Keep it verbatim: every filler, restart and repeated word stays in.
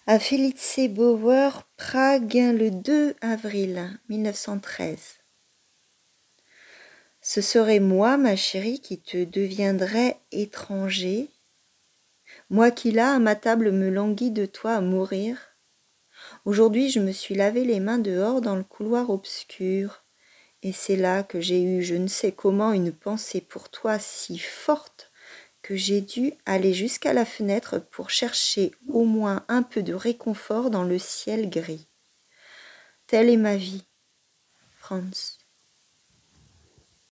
À Felice Bauer, Prague, le deux avril mille neuf cent treize. Ce serait moi, ma chérie, qui te deviendrais étranger, moi qui là, à ma table, me languis de toi à mourir. Aujourd'hui, je me suis lavé les mains dehors dans le couloir obscur, et c'est là que j'ai eu, je ne sais comment, une pensée pour toi si forte que j'ai dû aller jusqu'à la fenêtre pour chercher au moins un peu de réconfort dans le ciel gris. Telle est ma vie, Franz.